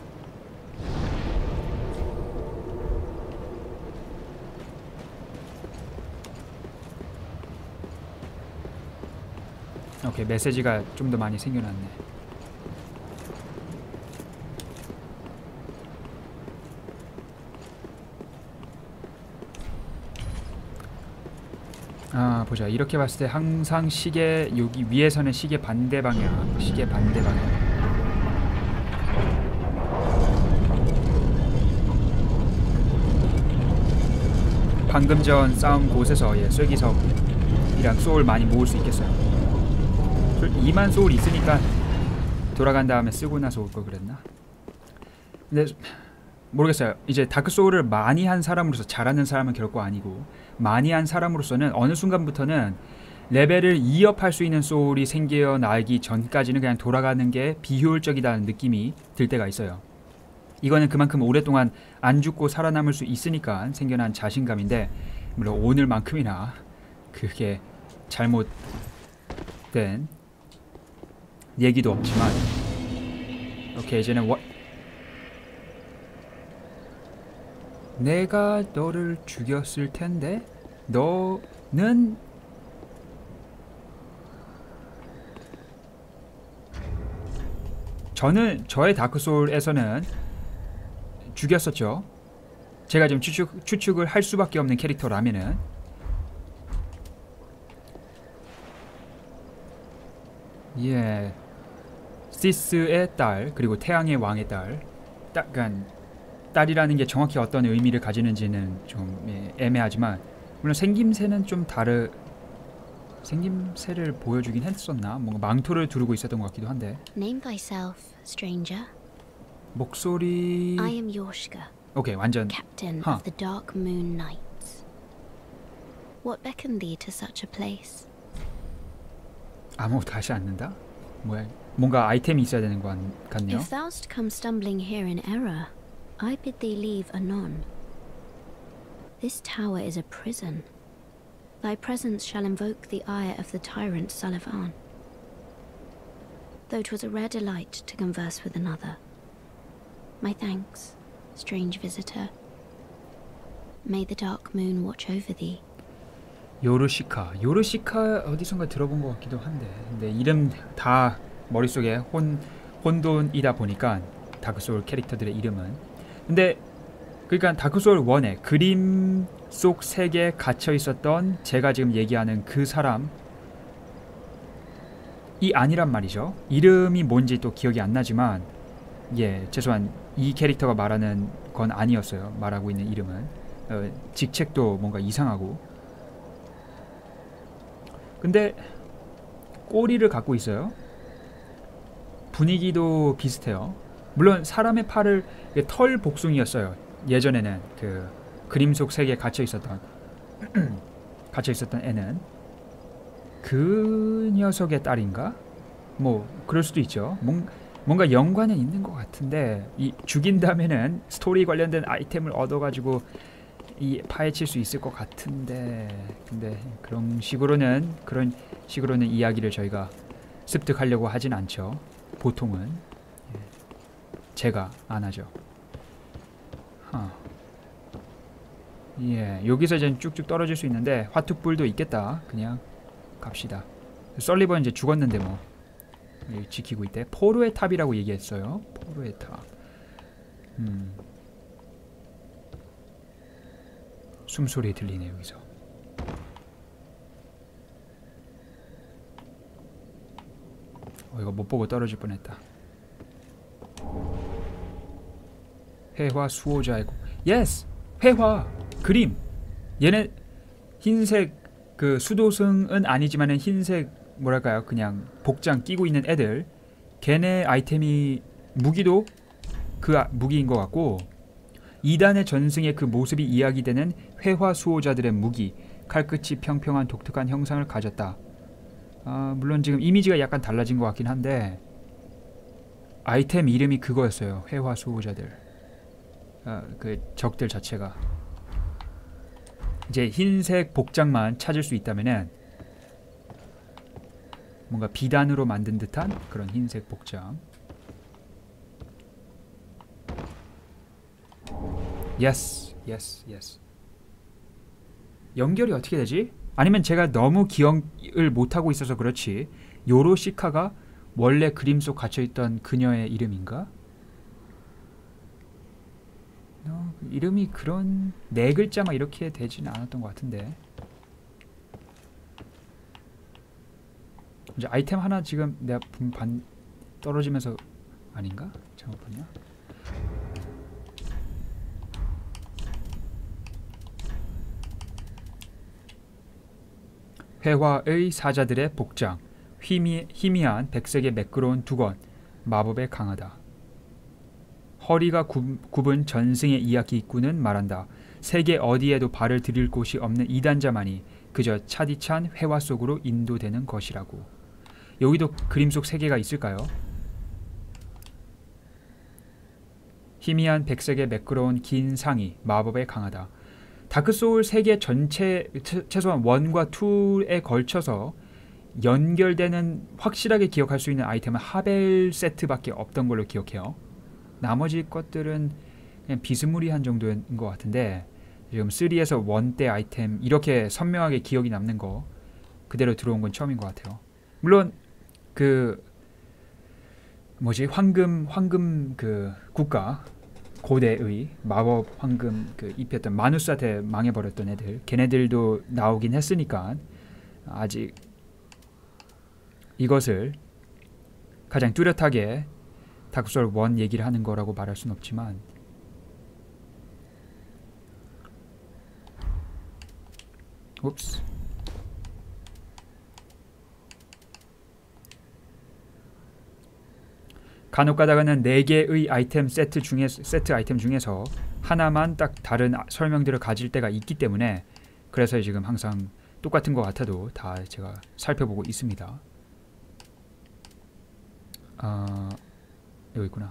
오케이, 메시지가 좀 더 많이 생겨났네. 아, 보자. 이렇게 봤을 때 항상 시계 여기 위에서는 시계 반대 방향, 시계 반대 방향. 방금 전 싸움 곳에서 예, 쐐기석이랑 소울 많이 모을 수 있겠어요. 이만 소울 있으니까 돌아간 다음에 쓰고 나서 올 걸 그랬나? 근데 모르겠어요. 이제 다크 소울을 많이 한 사람으로서 잘하는 사람은 결코 아니고 많이 한 사람으로서는 어느 순간부터는 레벨을 이업할 수 있는 소울이 생겨나기 전까지는 그냥 돌아가는 게 비효율적이다는 느낌이 들 때가 있어요. 이거는 그만큼 오랫동안 안 죽고 살아남을 수 있으니까 생겨난 자신감인데 물론 오늘만큼이나 그게 잘못된 얘기도 없지만 오케이 이제는 워... 내가 너를 죽였을 텐데 너는 저는 저의 다크소울에서는 죽였었죠. 제가 지금 추측, 추측을 할 수밖에 없는 캐릭터라면은 예 시스의 딸 그리고 태양의 왕의 딸 약간 딸이라는 게 정확히 어떤 의미를 가지는지는 좀 예, 애매하지만 물론 생김새는 좀 다르 생김새를 보여주긴 했었나? 뭔가 망토를 두르고 있었던 것 같기도 한데.
Name thyself, stranger.
목소리.
I am Yorshka.
오케이, 완전.
Captain
huh.
of the Dark Moon Knights. What beckoned thee to such a place?
아무것도 하지 않는다? 뭐야? 뭔가 아이템이 있어야 되는 것 같네요.
If thou'st come stumbling here in error, I bid thee leave anon. This tower is a prison. Thy presence shall invoke the ire of the tyrant Sullivan. Though 'twas a rare delight to converse with another. My thanks, strange visitor. May the dark moon watch over thee.
요르시카. 요르시카 어디선가 들어본 것 같기도 한데. 근데 이름 다 머릿속에 혼, 혼돈이다 보니까 다크소울 캐릭터들의 이름은. 근데 그러니까 다크소울 일의 그림 속 세계에 갇혀 있었던 제가 지금 얘기하는 그 사람이 아니란 말이죠. 이름이 뭔지 또 기억이 안 나지만 예, 최소한 이 캐릭터가 말하는 건 아니었어요. 말하고 있는 이름은 어, 직책도 뭔가 이상하고 근데 꼬리를 갖고 있어요. 분위기도 비슷해요. 물론 사람의 팔을 털 복숭이였어요. 예전에는 그 그림 속 세계에 갇혀 있었던 갇혀 있었던 애는 그 녀석의 딸인가? 뭐 그럴 수도 있죠. 뭔 뭔가 연관은 있는 것 같은데 이 죽인 다음에는 스토리 관련된 아이템을 얻어가지고 이 파헤칠 수 있을 것 같은데 근데 그런 식으로는 그런 식으로는 이야기를 저희가 습득하려고 하진 않죠. 보통은 예. 제가 안 하죠. huh. 예, 여기서 이제 쭉쭉 떨어질 수 있는데 화투불도 있겠다. 그냥 갑시다. 썰리번 이제 죽었는데 뭐 지키고 있대. 포로의 탑이라고 얘기했어요. 포로의 탑. 음. 숨소리 들리네 여기서. 어, 이거 못 보고 떨어질 뻔했다. 회화 수호자의 고. 예스! 회화! 그림! 얘네 흰색 그 수도승은 아니지만은 흰색 뭐랄까요 그냥 복장 끼고 있는 애들 걔네 아이템이 무기도 그 아, 무기인 것 같고 이단의 전승의 그 모습이 이야기되는 회화 수호자들의 무기 칼끝이 평평한 독특한 형상을 가졌다. 아, 물론 지금 이미지가 약간 달라진 것 같긴 한데 아이템 이름이 그거였어요. 회화 수호자들. 아, 그 적들 자체가 이제 흰색 복장만 찾을 수 있다면은 뭔가 비단으로 만든 듯한 그런 흰색 복장. 예스, 예스, 예스. 연결이 어떻게 되지? 아니면 제가 너무 기억을 못하고 있어서 그렇지 요로시카가 원래 그림 속 갇혀있던 그녀의 이름인가? 어, 이름이 그런 네 글자 막 이렇게 되지는 않았던 것 같은데 이제 아이템 하나 지금 내가 반 떨어지면서 아닌가? 잘못 봤나? 회화의 사자들의 복장 희미, 희미한 백색의 매끄러운 두건 마법에 강하다. 허리가 굽, 굽은 전승의 이야기꾼은 말한다. 세계 어디에도 발을 들일 곳이 없는 이단자만이 그저 차디찬 회화 속으로 인도되는 것이라고. 여기도 그림 속 세계가 있을까요? 희미한 백색의 매끄러운 긴 상이 마법에 강하다. 다크소울 세계 전체 최소한 일과 이에 걸쳐서 연결되는 확실하게 기억할 수 있는 아이템은 하벨 세트밖에 없던 걸로 기억해요. 나머지 것들은 그냥 비스무리한 정도인 것 같은데 지금 삼에서 일 때 아이템 이렇게 선명하게 기억이 남는 거 그대로 들어온 건 처음인 것 같아요. 물론 그 뭐지 황금 황금 그 국가 고대의 마법 황금 그 입혔던 마누스한테 망해버렸던 애들 걔네들도 나오긴 했으니까 아직 이것을 가장 뚜렷하게 다크소울 일 얘기를 하는 거라고 말할 순 없지만 옵스 간혹 가다가는 네 개의 아이템 세트 중에 세트 아이템 중에서 하나만 딱 다른 설명들을 가질 때가 있기 때문에 그래서 지금 항상 똑같은 것 같아도 다 제가 살펴보고 있습니다. 아, 여기 있구나.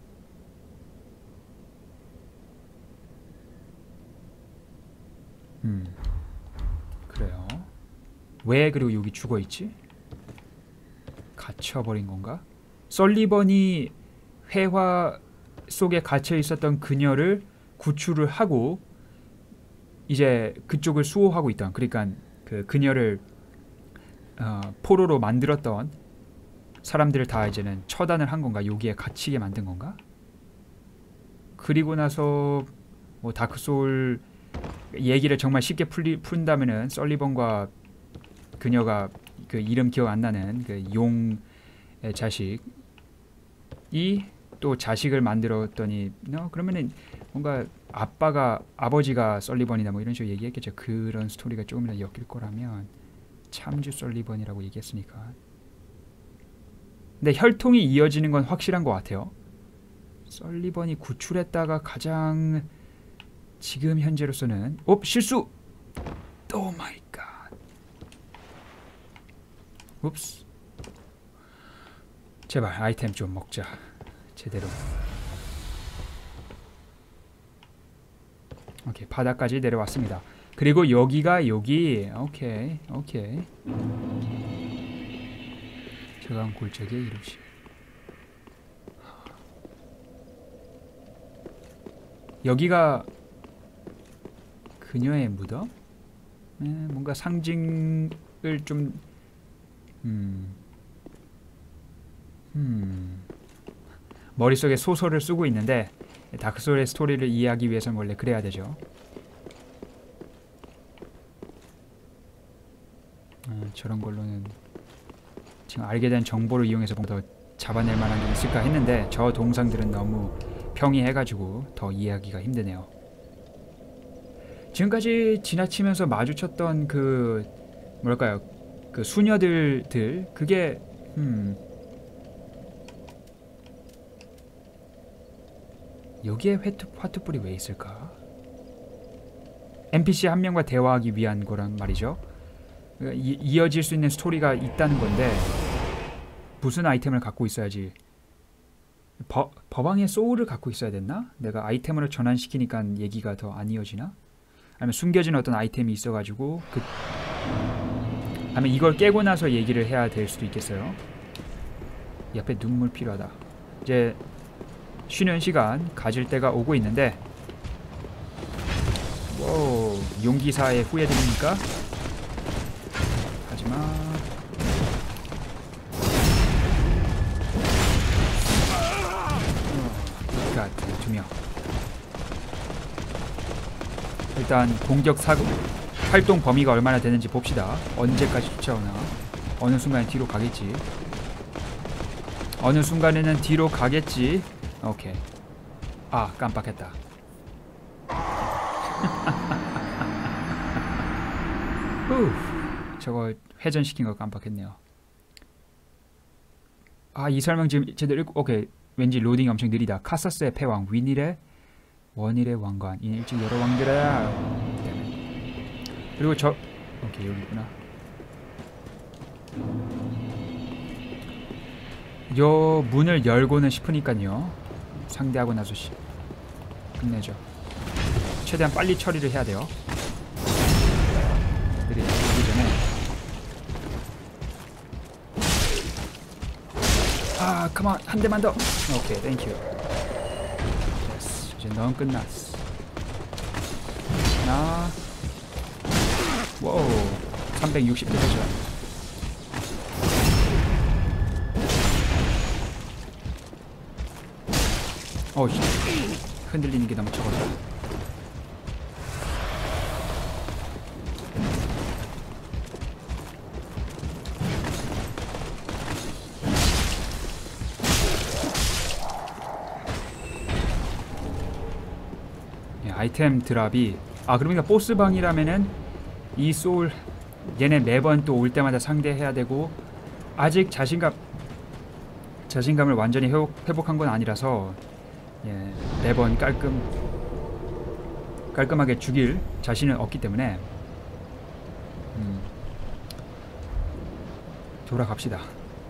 음, 그래요. 왜 그리고 여기 죽어있지? 갇혀버린 건가? 설리번이 회화 속에 갇혀 있었던 그녀를 구출을 하고 이제 그쪽을 수호하고 있던 그러니까 그 그녀를 어, 포로로 만들었던 사람들을 다 이제는 처단을 한 건가? 여기에 갇히게 만든 건가? 그리고 나서 뭐 다크소울 얘기를 정말 쉽게 풀리, 푼다면은 설리번과 그녀가 그 이름 기억 안 나는 그 용의 자식이 또 자식을 만들었더니 너 그러면은 뭔가 아빠가 아버지가 설리번이다 뭐 이런 식으로 얘기했겠죠. 그런 스토리가 조금이라도 엮일 거라면 참주 설리번이라고 얘기했으니까. 근데 혈통이 이어지는 건 확실한 것 같아요. 설리번이 구출했다가 가장 지금 현재로서는 옵 실수. 오 마이 갓. 옵스. 제발 아이템 좀 먹자. 제대로. 오케이, 바닥까지 내려왔습니다. 그리고 여기가 여기. 오케이 오케이. 저강 골짜기의 이루시. 여기가 그녀의 무덤? 네, 뭔가 상징을 좀 음. 음. 머릿속에 소설을 쓰고 있는데 다크소울의 스토리를 이해하기 위해서는 원래 그래야 되죠. 음, 저런 걸로는 지금 알게 된 정보를 이용해서 뭔가 더 잡아낼 만한 게 있을까 했는데 저 동상들은 너무 평이해가지고 더 이해하기가 힘드네요. 지금까지 지나치면서 마주쳤던 그 뭐랄까요, 그 수녀들들 그게 음 여기에 화투, 화투불이 왜 있을까? 엔피씨 한 명과 대화하기 위한 거란 말이죠. 이, 이어질 수 있는 스토리가 있다는 건데 무슨 아이템을 갖고 있어야지. 버, 법왕의 소울을 갖고 있어야 됐나? 내가 아이템으로 전환시키니까 얘기가 더 안 이어지나? 아니면 숨겨진 어떤 아이템이 있어가지고 그 아니면 이걸 깨고 나서 얘기를 해야 될 수도 있겠어요. 옆에 눈물 필요하다. 이제 쉬는 시간 가질 때가 오고 있는데 오, 용기사의 후예들입니까? 하지마. 어, 두 명. 일단 공격 사고 활동 범위가 얼마나 되는지 봅시다. 언제까지 쫓아오나. 어느 순간 뒤로 가겠지. 어느 순간에는 뒤로 가겠지. 오케이. 아, 깜빡했다. 후, 저거 회전시킨 거 깜빡했네요. 아, 이 설명 지금 제대로 읽고, 오케이. 왠지 로딩이 엄청 느리다. 카사스의 패왕, 위닐의 원일의 왕관, 이 일찍 여러 왕들아. 그리고 저, 오케이, 여기 있구나. 요 문을 열고는 싶으니까요. 상대하고 나서 시, 끝내죠. 최대한 빨리 처리를 해야 돼요. 그들이 오기 전에. 아, 컴온, 한 대만 더. 오케이, 땡큐. 이제 넌 끝났어. 하나. 와우, 삼백육십 대 되죠. 어이, 흔들리는 게 너무 적었다. 예, 아이템 드랍이 아 그러니까 보스방이라면은 이 소울 얘네 매번 또 올 때마다 상대해야 되고 아직 자신감 자신감을 완전히 회복, 회복한 건 아니라서 예, 매번 깔끔 깔끔하게 죽일 자신은 없기 때문에 음, 돌아갑시다.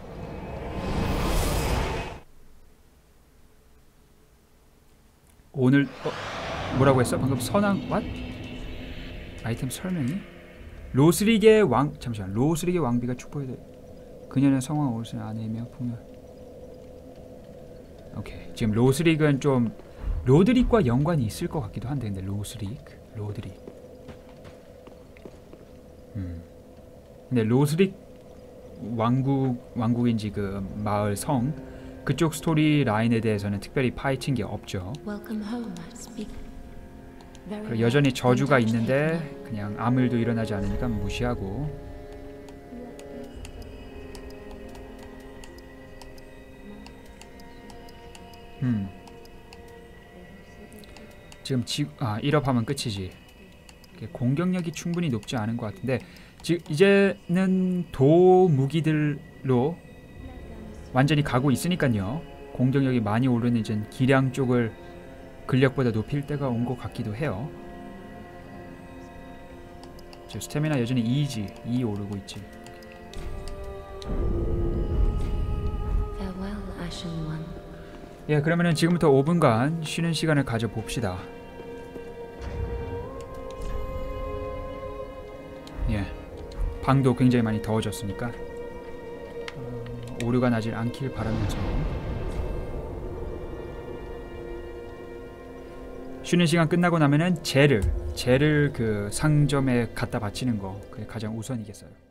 오늘 어, 뭐라고 했어? 방금 선왕 what? 아이템 설명이? 로스릭의 왕 잠시만 로스릭의 왕비가 축복해 그녀는 성왕 오르스의 아내이며 풍요. 오케이. 지금 로스릭은 좀 로드릭과 연관이 있을 것 같기도 한데 근데 로스릭, 로드릭. 음. 근데 로스릭 왕국 왕국인지 그 마을 성 그쪽 스토리 라인에 대해서는 특별히 파헤친 게 없죠. 그리고 여전히 저주가 있는데 그냥 아무 일도 일어나지 않으니까 무시하고. 음. 지금 지, 아 일 업 하면 끝이지. 공격력이 충분히 높지 않은 것 같은데 지금 이제는 도 무기들로 완전히 가고 있으니까요. 공격력이 많이 오르는 이제 기량 쪽을 근력보다 높일 때가 온 것 같기도 해요. 지금 스태미나 여전히 이지 이 오르고 있지.
Farewell. Ashen One.
예, 그러면은 지금부터 오 분간 쉬는 시간을 가져 봅시다. 예, 방도 굉장히 많이 더워졌으니까 어, 오류가 나질 않길 바라면서 쉬는 시간 끝나고 나면은 젤을 젤을 그 상점에 갖다 바치는 거 그게 가장 우선이겠어요.